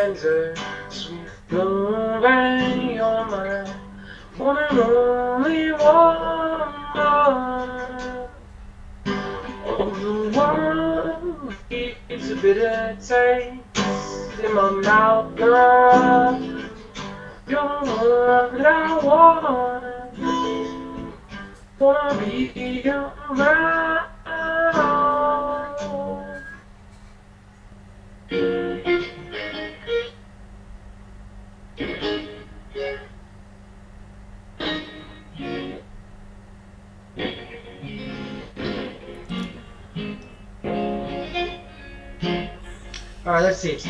reminder, sweet flowing your mind, one and only one. And the world keeps a bitter taste in my mouth, girl. You're the one that I want. Wanna be around. Alright, let's see.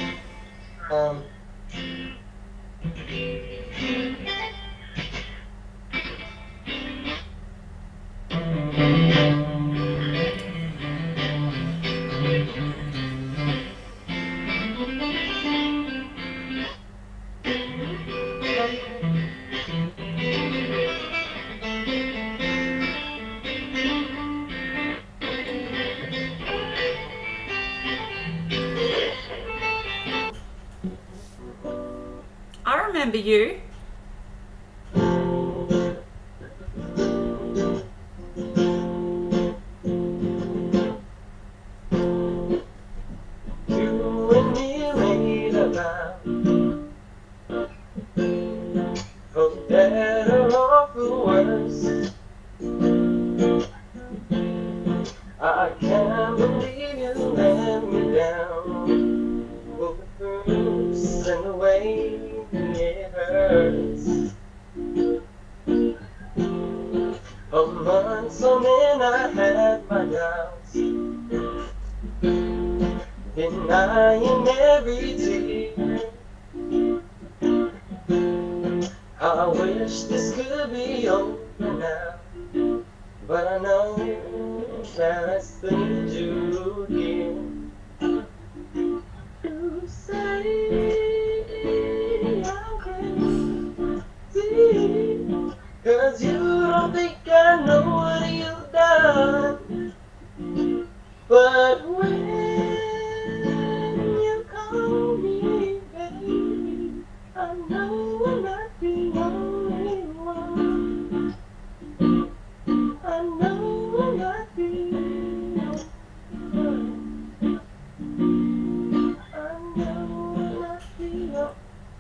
I remember you. You and me made a vow, for better or for worse. I can't believe you let me down, both the roots and the way it hurts. For months on end I had my doubts, denying every tear. I wish this could be over now, but I know that's the need you here. You say I'm crazy, 'cause you don't think I know what you've done. But when you call me baby, I know I'm not the only one. I know I'm not the only one. I know I'm not the only one.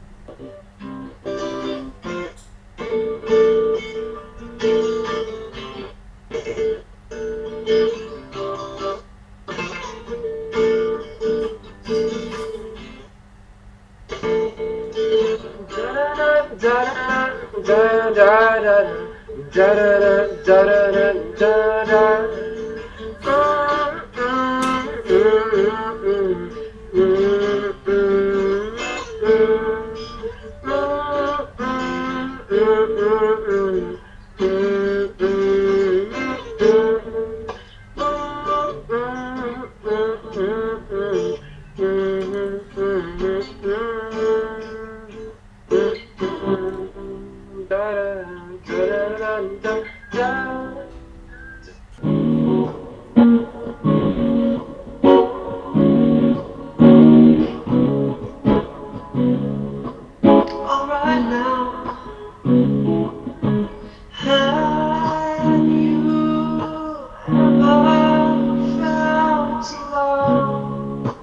Alright now, have you ever felt love?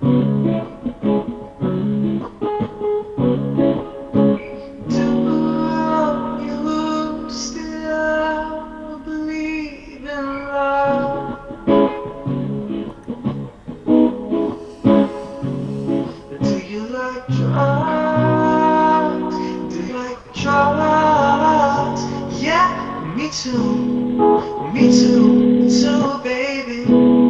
Do you still believe in love? Do you like drugs? Do you like drugs? Yeah, me too, baby.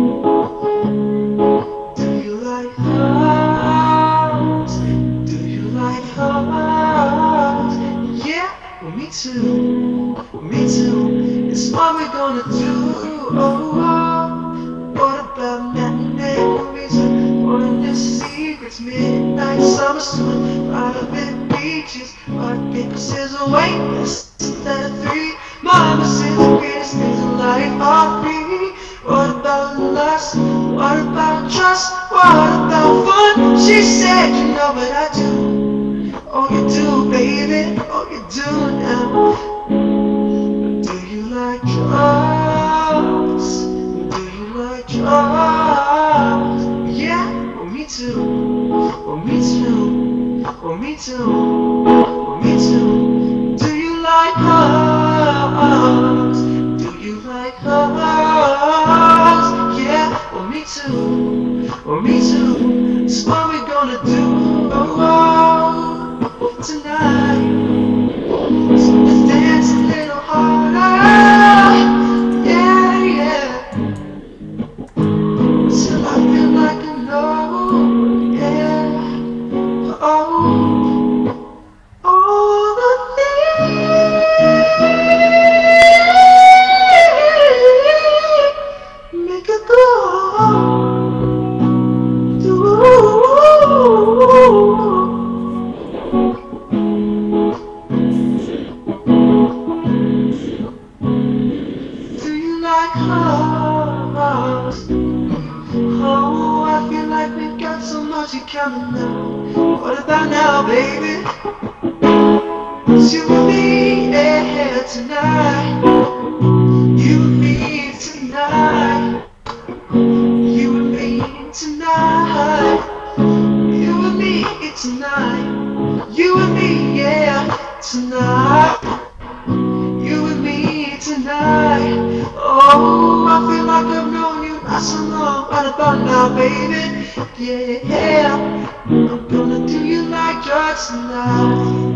Do you like hugs? Do you like hugs? Yeah, me too. It's what we're gonna do. Oh, what about memories? What are secrets? Midnight summer sun, private beaches, rock paper scissors, wait, less than 3. Mama said the greatest things in life are free. What about lust? What about trust? What about have fun. She said, you know what I do. Oh, you do, baby. Oh, you do now. Do you like drugs? Do you like drugs? Yeah, well, me too. Well, me too. Well, me too. Well, me too. Do you like hugs? Do you like hugs? Yeah, well, me too. Well, me too. So what we gonna do tonight? So let's dance a little harder. Yeah, yeah. Till I feel like I know. Yeah. Oh, all the things make it go. Do you like hugs? Oh, I feel like we've got so much in common now. What about now, baby? It's you and me, yeah, tonight. You and me tonight. You and me tonight. You and me tonight. You and me, yeah, tonight. You and me tonight. Oh, I feel like I've known you not so long. What about now, baby? Yeah, I'm gonna do you like drugs tonight.